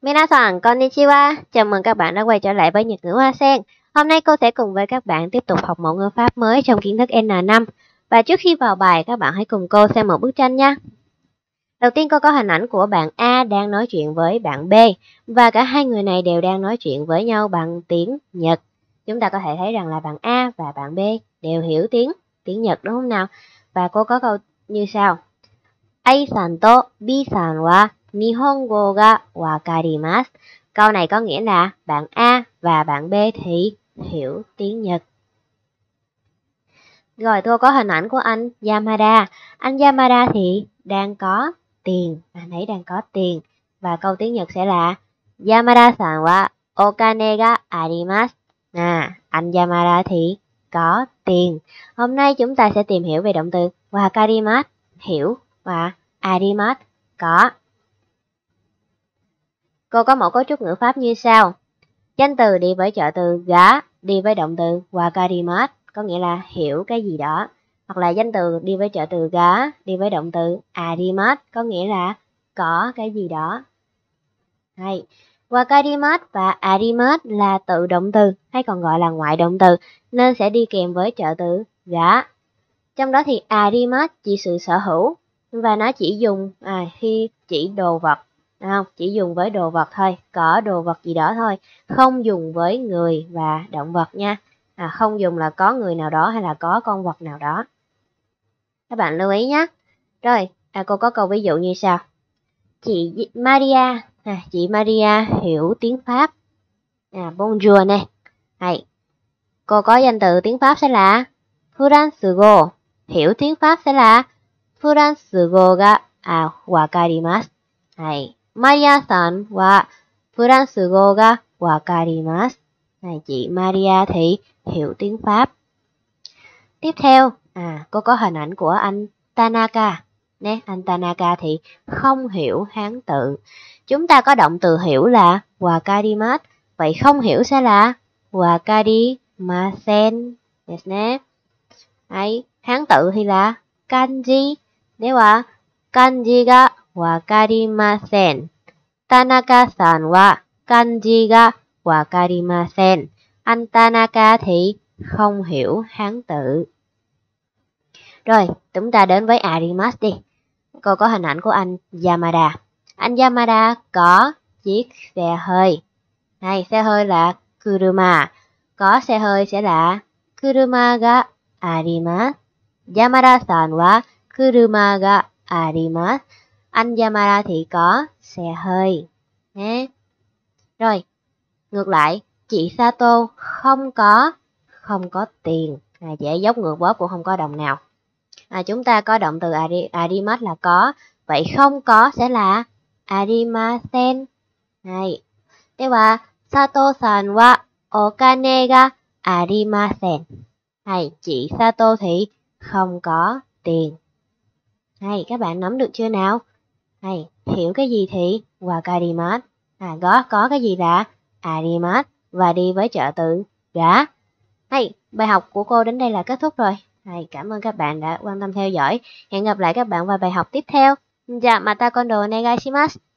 Minasan, konnichiwa. Chào mừng các bạn đã quay trở lại với Nhật ngữ Hoa Sen. Hôm nay cô sẽ cùng với các bạn tiếp tục học một ngữ pháp mới trong kiến thức N5. Và trước khi vào bài, các bạn hãy cùng cô xem một bức tranh nha. Đầu tiên cô có hình ảnh của bạn A đang nói chuyện với bạn B. Và cả hai người này đều đang nói chuyện với nhau bằng tiếng Nhật. Chúng ta có thể thấy rằng là bạn A và bạn B đều hiểu tiếng Nhật đúng không nào? Và cô có câu như sau. A-san to B-san wa Nihongo ga wakarimasu. Câu này có nghĩa là bạn A và bạn B thì hiểu tiếng Nhật. Rồi tôi có hình ảnh của anh Yamada. Anh Yamada thì đang có tiền. Anh ấy đang có tiền. Và câu tiếng Nhật sẽ là Yamada-san wa okane ga arimasu. Anh Yamada thì có tiền. Hôm nay chúng ta sẽ tìm hiểu về động từ wakarimasu, hiểu, và arimasu, có. Cô có một cấu trúc ngữ pháp như sau. Danh từ đi với trợ từ ga đi với động từ wakarimasu, có nghĩa là hiểu cái gì đó. Hoặc là danh từ đi với trợ từ ga đi với động từ arimasu, có nghĩa là có cái gì đó. Hay. Wakarimasu và arimasu là tự động từ hay còn gọi là ngoại động từ nên sẽ đi kèm với trợ từ ga. Trong đó thì arimasu chỉ sự sở hữu và nó chỉ dùng khi chỉ đồ vật, không? Chỉ dùng với đồ vật thôi, có đồ vật gì đó thôi, không dùng với người và động vật nha. Không dùng là có người nào đó hay là có con vật nào đó. Các bạn lưu ý nhé. Rồi, cô có câu ví dụ như sau. Chị Maria hiểu tiếng Pháp. Bonjour này. Hay. Cô có danh từ tiếng Pháp sẽ là Furansugo. Hiểu tiếng Pháp sẽ là Furansugo ga wakarimasu. Hay. Maria-san wa Furansugo ga wakarimasu. Này, chị Maria thì hiểu tiếng Pháp. Tiếp theo, cô có hình ảnh của anh Tanaka. Nè, anh Tanaka thì không hiểu Hán tự. Chúng ta có động từ hiểu là wakarimasu. Vậy không hiểu sẽ là wakarimasen. Yes, nè. Hay, Hán tự thì là kanji. Để wa kanji ga wakarimasen. Tanaka-san wa kanji ga wakarimasen. Anh Tanaka thì không hiểu Hán tự. Rồi, chúng ta đến với arimasu đi. Cô có hình ảnh của anh Yamada. Anh Yamada có chiếc xe hơi. Hay, xe hơi là kuruma. Có xe hơi sẽ là kuruma ga arimasu. Yamada-san wa kuruma ga arimasu. Anh Yamada thì có xe hơi. Rồi, ngược lại, chị Sato không có tiền. Chị ấy dốc ngược bóp cũng không có đồng nào. Chúng ta có động từ arimasu là có. Vậy không có sẽ là arimasen. Này. Thế và Sato-san wa okane ga arimasen. Hay, chị Sato thì không có tiền. Hay, các bạn nắm được chưa nào? Hay, hiểu cái gì thì wakarimasu. Có cái gì là arimasu và đi với trợ từ ga. Hay, bài học của cô đến đây là kết thúc rồi. Hay, cảm ơn các bạn đã quan tâm theo dõi. Hẹn gặp lại các bạn vào bài học tiếp theo. Ja, mata kondo onegai shimasu.